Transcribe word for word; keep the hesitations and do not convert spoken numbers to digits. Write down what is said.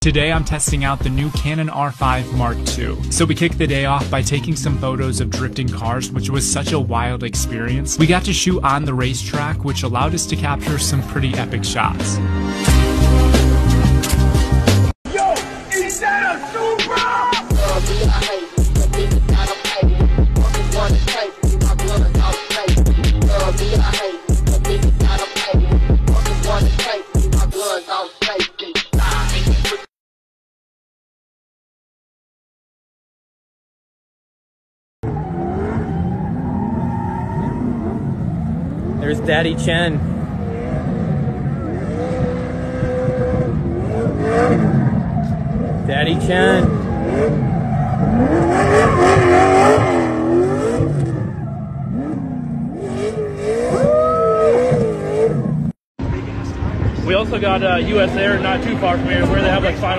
Today I'm testing out the new Canon R five Mark two. So we kicked the day off by taking some photos of drifting cars, which was such a wild experience. We got to shoot on the racetrack, which allowed us to capture some pretty epic shots. Yo, is that a Supra? There's Daddy Chen. Daddy Chen. We also got uh, U S Air not too far from here where they have like final